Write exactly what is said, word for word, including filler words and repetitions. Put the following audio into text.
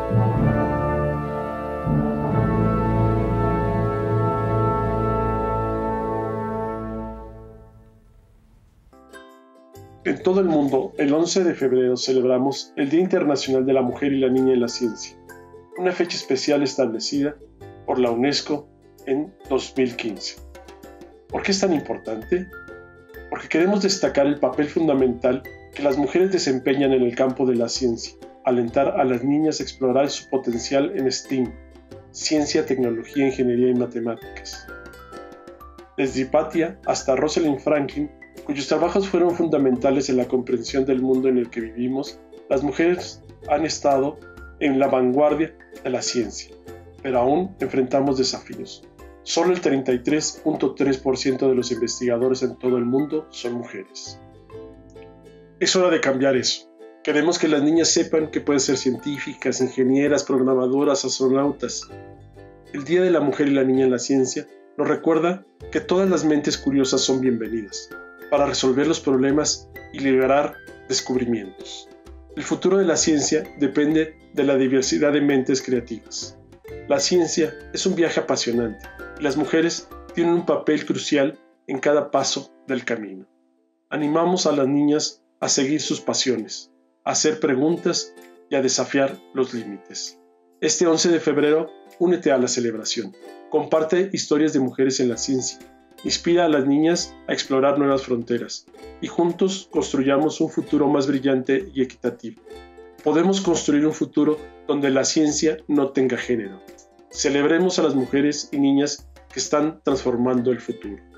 En todo el mundo, el once de febrero celebramos el Día Internacional de la Mujer y la Niña en la Ciencia, una fecha especial establecida por la UNESCO en dos mil quince. ¿Por qué es tan importante? Porque queremos destacar el papel fundamental que las mujeres desempeñan en el campo de la ciencia, alentar a las niñas a explorar su potencial en STEAM, ciencia, tecnología, ingeniería y matemáticas. Desde Hipatia hasta Rosalind Franklin, cuyos trabajos fueron fundamentales en la comprensión del mundo en el que vivimos, las mujeres han estado en la vanguardia de la ciencia, pero aún enfrentamos desafíos. Solo el treinta y tres punto tres por ciento de los investigadores en todo el mundo son mujeres. Es hora de cambiar eso. Queremos que las niñas sepan que pueden ser científicas, ingenieras, programadoras, astronautas. El Día de la Mujer y la Niña en la Ciencia nos recuerda que todas las mentes curiosas son bienvenidas para resolver los problemas y liberar descubrimientos. El futuro de la ciencia depende de la diversidad de mentes creativas. La ciencia es un viaje apasionante y las mujeres tienen un papel crucial en cada paso del camino. Animamos a las niñas a seguir sus pasiones, a hacer preguntas y a desafiar los límites. Este once de febrero, únete a la celebración. Comparte historias de mujeres en la ciencia. Inspira a las niñas a explorar nuevas fronteras y juntos construyamos un futuro más brillante y equitativo. Podemos construir un futuro donde la ciencia no tenga género. Celebremos a las mujeres y niñas que están transformando el futuro.